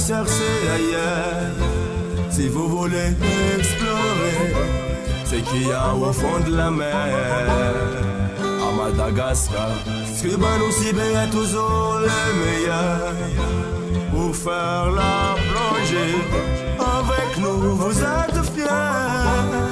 chercher ailleurs. Si vous voulez explorer ce qu'il y a au fond de la mer, à Madagascar, Scuba Nocibé est toujours le meilleur pour faire la plongée. Avec nous, vous êtes fiers.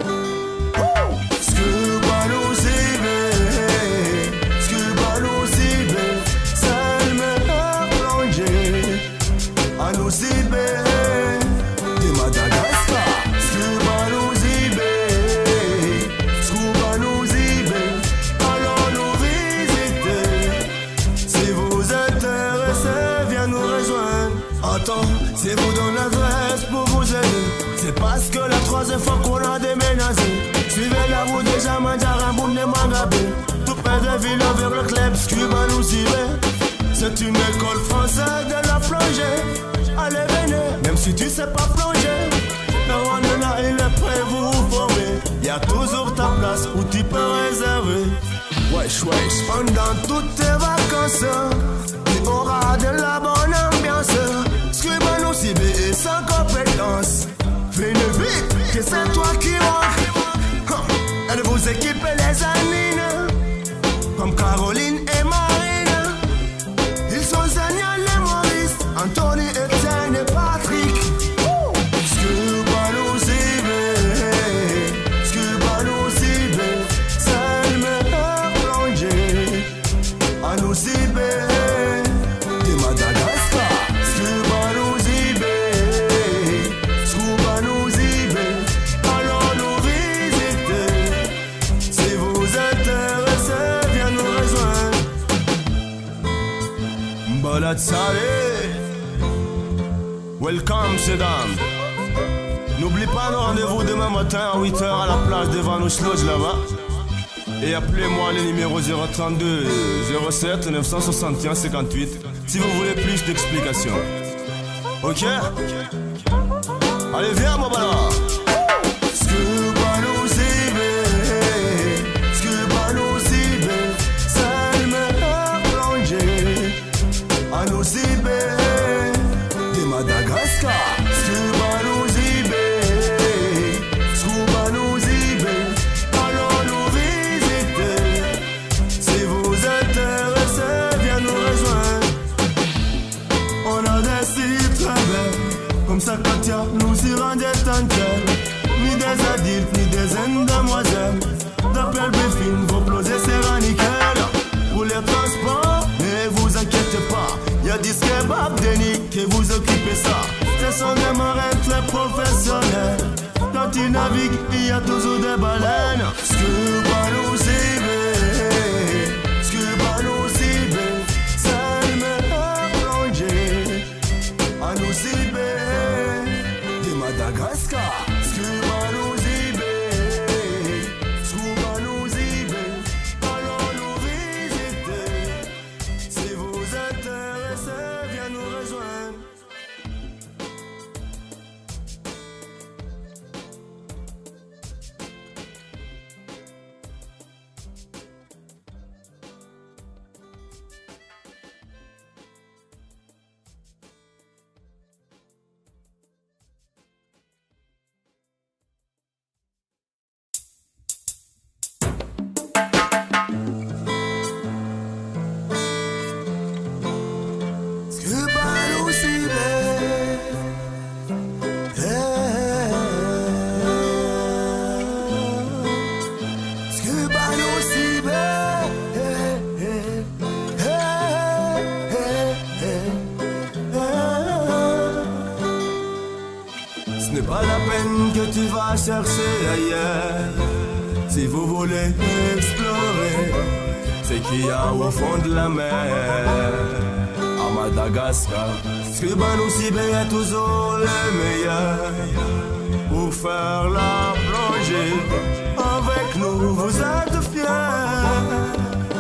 Scuba Nocibé, Scuba Nocibé, c'est le meilleur plongée à Nocibé de Madagascar. Scuba Nocibé, Scuba Nocibé, allons nous visiter. Si vous êtes intéressés, viens nous rejoindre. Attends, si vous donne l'adresse pour vous aider, c'est parce que la troisième fois qu'on a déménagé. Suivez la route de Jamanjaramboun de Mangabé, tout près de ville vers le club Scuba Nocibé. C'est une école française de la plongée. Allez venez, même si tu sais pas plonger, le roi de là il est prêt vous former. Y'a toujours ta place où tu peux réserver. Wesh wesh, pendant toutes tes vacances, tu auras de la bonne ambiance. Scuba Nocibé est sans compétence. Fais le vite, que c'est toi qui manque. Elle vous équipe les anines, comme Caroline et Marine. Ils sont géniaux les Maurice, Anthony, Etienne et Patrick. Scuba Nocibé, Scuba Nocibé, c'est le meilleur plongée à Nocibé de Madagascar. Scuba Nocibé, Scuba Nocibé, allons nous visiter. Si vous êtes intéressés, viens nous rejoindre. Balad Salé, welcome mesdames. N'oublie pas le rendez-vous demain matin à 8h à la plage devant nos Lodge là-bas. Et appelez-moi le numéro 032 07 961 58 si vous voulez plus d'explications. Ok? Allez viens mon balade. Scuba Nocibé, Scuba Nocibé, c'est le meilleur plongée à Nocibé de Madagascar. Scuba Nocibé, Scuba Nocibé, allons nous visiter. Si vous êtes intéressés, viens nous rejoindre. On a des sites très belles, comme ça Katia nous y rend des tantelles. Ni des adultes, ni des jeunes demoiselles. D'appel briefing, vos plosés sera nickel. Pour les transports, ne vous inquiétez pas, y'a des kebab Denis qui vous occupez ça. Ce sont des marins très professionnels. Quand ils naviguent, il y a toujours des baleines. Scuba Nocibé, Scuba Nocibé, c'est le meilleur plongée à Nocibé de Madagascar. Scuba Nocibé, Scuba Nocibé, allons nous visiter. Si vous êtes intéressés, viens nous rejoindre. Scuba Nocibé, Scuba Nocibé, ce n'est pas la peine que tu vas chercher ailleurs. Si vous voulez explorer ce qu'il y a au fond de la mer, à Madagascar, Scuba Nocibé est toujours le meilleur pour faire la plongée. Avec nous, vous êtes fiers.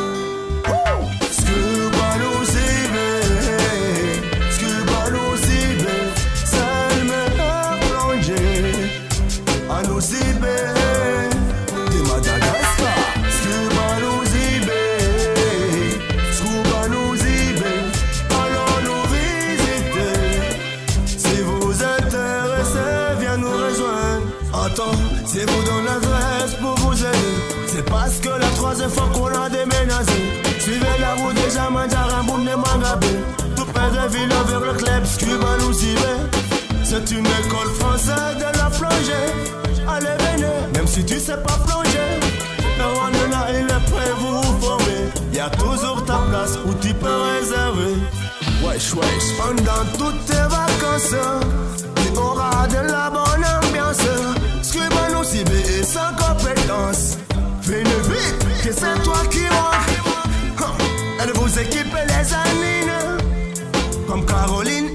Scuba Nocibé, Scuba Nocibé, c'est le meilleur plongée à Nocibé de Madagascar. Scuba Nocibé, Scuba Nocibé, allons nous visiter. m'attend, c'est vous donne l'adresse pour vous aider. C'est parce que la troisième fois qu'on a déménagé. Suivez la route déjà, Mandjara, Boum, de Mangabé. Tout près de ville vers le club, Scuba nous y va. C'est une école française de la plongée. Allez, venez, même si tu sais pas plonger. Le roi de là, il est prêt, vous vous formez. Y'a toujours ta place où tu peux réserver. Wesh, wesh, pendant toutes tes vacances, tu auras de la bonne ambiance. Scuba nous y va et sans compétence. Fais-le vite, que c'est toi qui manque. Elle vous équipe les anines, comme Caroline